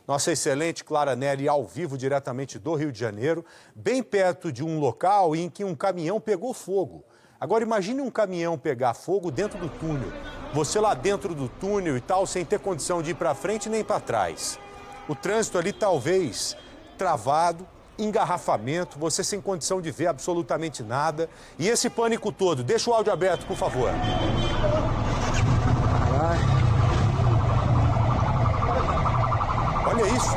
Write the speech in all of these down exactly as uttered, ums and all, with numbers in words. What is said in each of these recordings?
Nossa excelente Clara Nery ao vivo diretamente do Rio de Janeiro, bem perto de um local em que um caminhão pegou fogo. Agora imagine um caminhão pegar fogo dentro do túnel. Você lá dentro do túnel e tal, sem ter condição de ir para frente nem para trás. O trânsito ali talvez travado, engarrafamento, você sem condição de ver absolutamente nada. E esse pânico todo. Deixa o áudio aberto, por favor. Olha isso.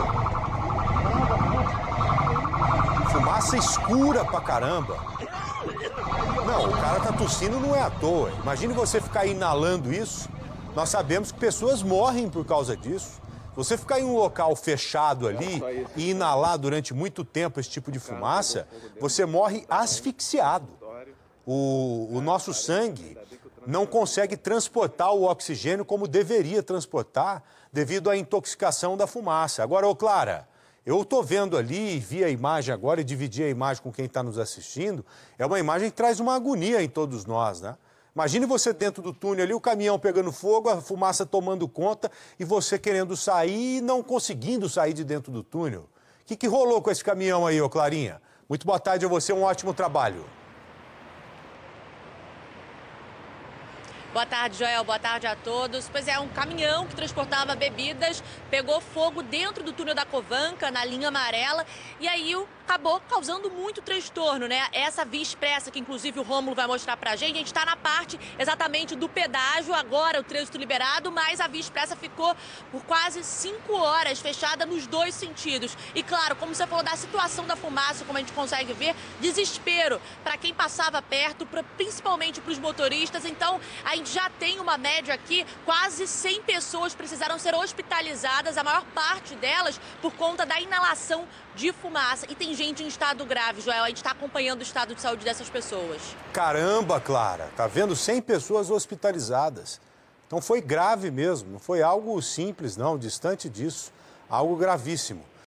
Fumaça escura pra caramba. Não, o cara tá tossindo não é à toa. Imagine você ficar inalando isso. Nós sabemos que pessoas morrem por causa disso. Você ficar em um local fechado ali e inalar durante muito tempo esse tipo de fumaça, você morre asfixiado. O, o nosso sangue não consegue transportar o oxigênio como deveria transportar devido à intoxicação da fumaça. Agora, ô Clara, eu estou vendo ali, vi a imagem agora e dividi a imagem com quem está nos assistindo, é uma imagem que traz uma agonia em todos nós, né? Imagine você dentro do túnel ali, o caminhão pegando fogo, a fumaça tomando conta e você querendo sair e não conseguindo sair de dentro do túnel. O que, que rolou com esse caminhão aí, ô Clarinha? Muito boa tarde a você, um ótimo trabalho. Boa tarde, Joel. Boa tarde a todos. Pois é, um caminhão que transportava bebidas pegou fogo dentro do túnel da Covanca, na linha amarela, e aí acabou causando muito transtorno, né? Essa via expressa, que inclusive o Rômulo vai mostrar pra gente, a gente tá na parte exatamente do pedágio, agora o trânsito liberado, mas a via expressa ficou por quase cinco horas fechada nos dois sentidos. E claro, como você falou da situação da fumaça, como a gente consegue ver, desespero para quem passava perto, pra, principalmente para os motoristas. Então, a gente já tem uma média aqui, quase cem pessoas precisaram ser hospitalizadas, a maior parte delas por conta da inalação de fumaça. E tem gente em estado grave, Joel, a gente está acompanhando o estado de saúde dessas pessoas. Caramba, Clara, tá vendo cem pessoas hospitalizadas. Então foi grave mesmo, não foi algo simples não, distante disso, algo gravíssimo.